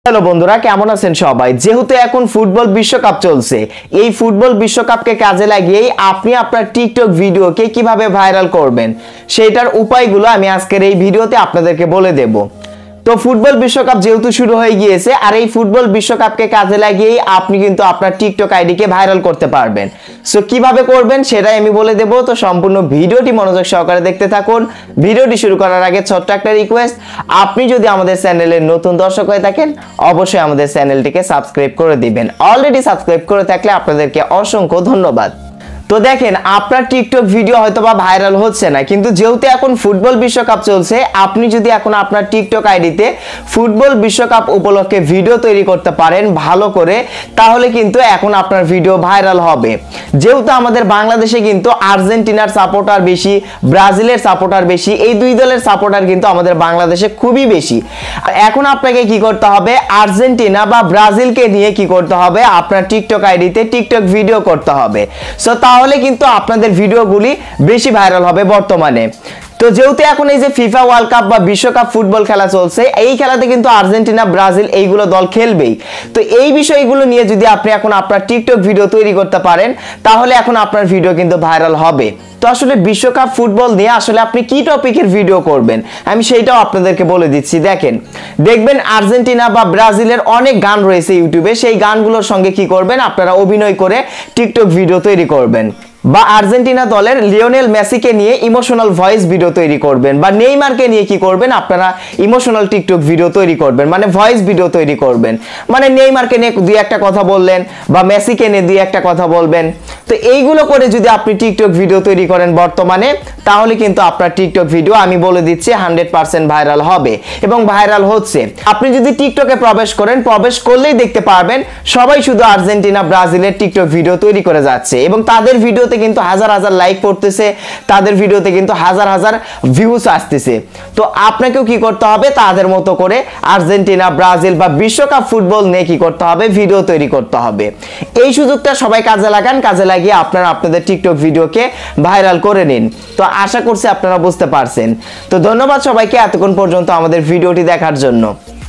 Hello বন্ধুরা, কেমন আছেন সবাই? যেহেতু এখন ফুটবল বিশ্বকাপ চলছে, এই ফুটবল বিশ্বকাপকে কাজে লাগিয়ে আপনি আপনার টিকটক ভিডিওকে কিভাবে ভাইরাল করবেন সেটার উপায়গুলো আমি আজকের এই ভিডিওতে আপনাদেরকে বলে দেব। তো ফুটবল বিশ্বকাপ যেহেতু শুরু হয়ে গিয়েছে, আর এই ফুটবল বিশ্বকাপকে কাজে লাগিয়ে আপনি কিন্তু আপনার টিকটক আইডিকে ভাইরাল করতে পারবেন। সো কিভাবে করবেন সেটাই আমি বলে দেব। তো সম্পূর্ণ ভিডিওটি মনোযোগ সহকারে দেখতে থাকুন। ভিডিওটি শুরু করার আগে ছোট্ট একটা রিকোয়েস্ট, আপনি যদি আমাদের চ্যানেলের নতুন দর্শক হয়ে থাকেন অবশ্যই আমাদের চ্যানেলটিকে সাবস্ক্রাইব করে দিবেন। অলরেডি সাবস্ক্রাইব করে থাকলে আপনাদেরকে অসংখ্য ধন্যবাদ। তো দেখেন, আপনার টিকটক ভিডিও হয়তোবা ভাইরাল হচ্ছে না, কিন্তু যেহেতু এখন ফুটবল বিশ্বকাপ চলছে, আপনি যদি এখন আপনার টিকটক আইডিতে ফুটবল বিশ্বকাপ উপলক্ষে ভিডিও তৈরি করতে পারেন ভালো করে, তাহলে কিন্তু এখন আপনার ভিডিও ভাইরাল হবে। যেহেতু আমাদের বাংলাদেশে কিন্তু আর্জেন্টিনার সাপোর্টার বেশি, ব্রাজিলের সাপোর্টার বেশি, এই দুই দলের সাপোর্টার কিন্তু আমাদের বাংলাদেশে খুবই বেশি। এখন আপনাকে কি করতে হবে, আর্জেন্টিনা বা ব্রাজিলকে নিয়ে কি করতে হবে, আপনার টিকটক আইডিতে টিকটক ভিডিও করতে হবে। সো তাহলে কিন্তু আপনাদের ভিডিওগুলি বেশি ভাইরাল হবে বর্তমানে। তো যেহেতু এখন এই যে ফিফা ওয়ার্ল্ড কাপ বা বিশ্বকাপ ফুটবল খেলা চলছে, এই খেলাতে কিন্তু আর্জেন্টিনা ব্রাজিল এইগুলো দল খেলবেই। তো এই বিষয়গুলো নিয়ে যদি আপনি এখন আপনার টিকটক ভিডিও তৈরি করতে পারেন, তাহলে এখন আপনার ভিডিও কিন্তু ভাইরাল হবে। তো আসলে বিশ্বকাপ ফুটবল নিয়ে আসলে আপনি কি টপিকের ভিডিও করবেন আমি সেইটাও আপনাদেরকে বলে দিচ্ছি। দেখবেন আর্জেন্টিনা বা ব্রাজিলের অনেক গান রয়েছে ইউটিউবে, সেই গানগুলোর সঙ্গে কি করবেন, আপনারা অভিনয় করে টিকটক ভিডিও তৈরি করবেন। বা আর্জেন্টিনা দলের লিওনেল মেসিকে নিয়ে ইমোশনাল ভয়েস ভিডিও তৈরি করবেন, বা নেইমারকে নিয়ে কি করবেন, আপনারা ইমোশনাল টিকটক ভিডিও তৈরি করবেন, মানে ভয়েস ভিডিও তৈরি করবেন। মানে নেইমারকে নিয়ে দুই একটা কথা বললেন বা মেসিকে নিয়ে দুই একটা কথা বলবেন। তো এইগুলো করে যদি আপনি টিকটক ভিডিও তৈরি করেন বর্তমানে, তাহলে কিন্তু আপনার টিকটক ভিডিও আমি বলে দিচ্ছি 100% ভাইরাল হবে এবং ভাইরাল হচ্ছে। আপনি যদি টিকটকে প্রবেশ করেন, প্রবেশ করলেই দেখতে পারবেন সবাই শুধু আর্জেন্টিনা ব্রাজিলের টিকটক ভিডিও তৈরি করে যাচ্ছে এবং তাদের ভিডিও কিন্তু হাজার হাজার লাইক করতেছে, তাদের ভিডিওতে কিন্তু হাজার হাজার ভিউজ আসতেছে। তো আপনাকেও কি করতে হবে, তাদের মতো করে আর্জেন্টিনা ব্রাজিল বা বিশ্বকাপ ফুটবল নিয়ে কি করতে হবে, ভিডিও তৈরি করতে হবে। এই সুযোগটা সবাই কাজে লাগান, কাজে লাগিয়ে আপনারা আপনাদের টিকটক ভিডিওকে ভাইরাল করে নিন। তো আশা করছি আপনারা বুঝতে পারছেন। তো ধন্যবাদ সবাইকে এতক্ষণ পর্যন্ত আমাদের ভিডিওটি দেখার জন্য।